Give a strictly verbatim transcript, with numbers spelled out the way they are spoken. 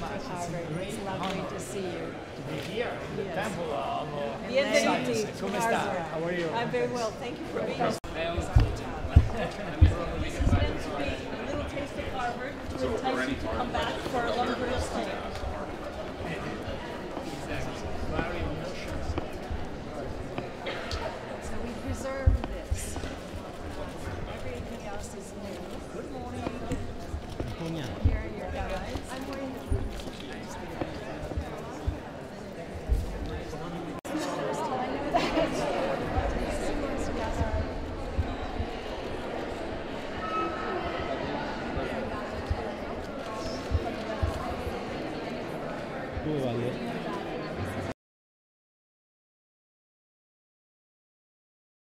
to Harvard. It's lovely to see you. To be here in the Yes. temple of Bienvenuti science. to Come sta? Harvard. How are you? I'm very well. Thank you for being here. This is meant to be a little taste of Harvard to entice you to come back for a longer stay. Very emotional. So we preserve this. Everything else is new. Good morning. Here are your guides. I'm wearing the Dove vai?